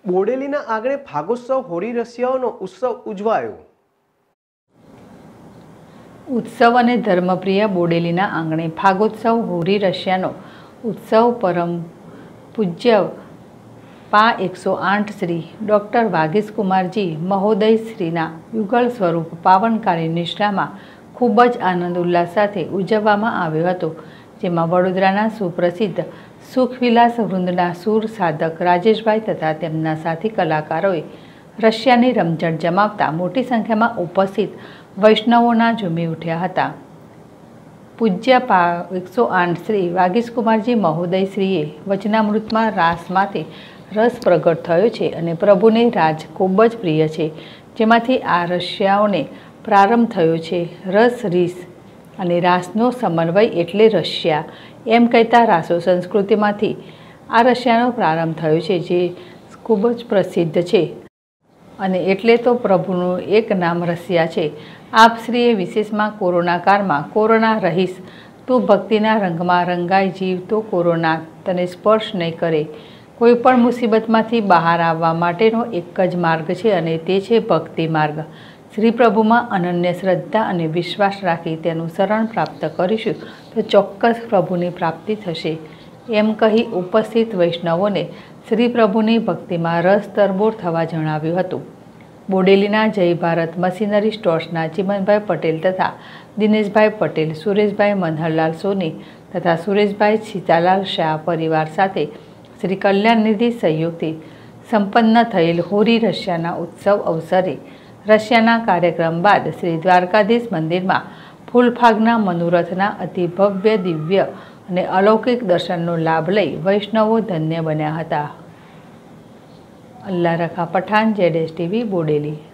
બોડેલીના આંગણે ફાગોત્સવ હોળી રસિયાઓનો ઉત્સવ ઉજવાયો। उत्सव અને ધર્મપ્રિય બોડેલીના આંગણે ફાગોત્સવ હોળી રસિયાનો ઉત્સવ પરમ પૂજ્ય પા 108 શ્રી ડૉક્ટર વાગીશકુમારજી મહોદય શ્રીના યુગલ સ્વરૂપ પાવનકારી નિષ્ઠામાં ખૂબ જ આનંદ ઉલ્લાસ સાથે ઉજવવામાં આવ્યો હતો, જેમાં વડોદરાના સુપ્રસિદ્ધ સુખવિલાસ વૃંદના સૂર સાધક રાજેશભાઈ તથા તેમના સાથી કલાકારોએ રસિયાની રમઝટ જમાવતા મોટી સંખ્યામાં ઉપસ્થિત વૈષ્ણવોના ઝૂમી ઉઠ્યા હતા। પૂજ્ય પા 108 શ્રી વાગીશકુમારજી મહોદય શ્રીએ વચનામૃતમાં રાસમાંથી રસ પ્રગટ થયો છે અને પ્રભુને રાજ ખૂબ જ પ્રિય છે, જેમાંથી આ રસિયાઓને પ્રારંભ થયો છે। રસ રીસ અને રાસનો સમન્વય એટલે રસિયા એમ કહેતા રાસો સંસ્કૃતિમાંથી આ રસિયાનો પ્રારંભ થયો છે, જે ખૂબ જ પ્રસિદ્ધ છે અને એટલે તો પ્રભુનું એક નામ રસિયા છે। આપશ્રીએ વિશેષમાં કોરોના કાળમાં કોરોના રહીશ, તું ભક્તિના રંગમાં રંગાઈ જીવ તો કોરોના તને સ્પર્શ નહીં કરે। કોઈ પણ મુસીબતમાંથી બહાર આવવા માટેનો એક જ માર્ગ છે અને તે છે ભક્તિ માર્ગ। શ્રી પ્રભુમાં અનન્ય શ્રદ્ધા અને વિશ્વાસ રાખી તેનું શરણ પ્રાપ્ત કરીશું તો ચોક્કસ પ્રભુની પ્રાપ્તિ થશે, એમ કહી ઉપસ્થિત વૈષ્ણવોને શ્રી પ્રભુની ભક્તિમાં રસ તરબોળ થવા જણાવ્યું હતું। બોડેલીના જય ભારત મશીનરી સ્ટોર્સના ચિમનભાઈ પટેલ તથા દિનેશભાઈ પટેલ, સુરેશભાઈ મનહરલાલ સોની તથા સુરેશભાઈ સીતાલાલ શાહ પરિવાર સાથે શ્રી કલ્યાણ નિધિ સહયોગથી સંપન્ન થયેલ હોળી રસિયાના ઉત્સવ અવસરે રસિયાના કાર્યક્રમ બાદ શ્રી દ્વારકાધીશ મંદિરમાં ફૂલફાગના મનોરથના અતિ ભવ્ય દિવ્ય અને અલૌકિક દર્શનનો લાભ લઈ વૈષ્ણવો ધન્ય બન્યા હતા। અલ્લાહ રખા પઠાણ, ZSTV બોડેલી।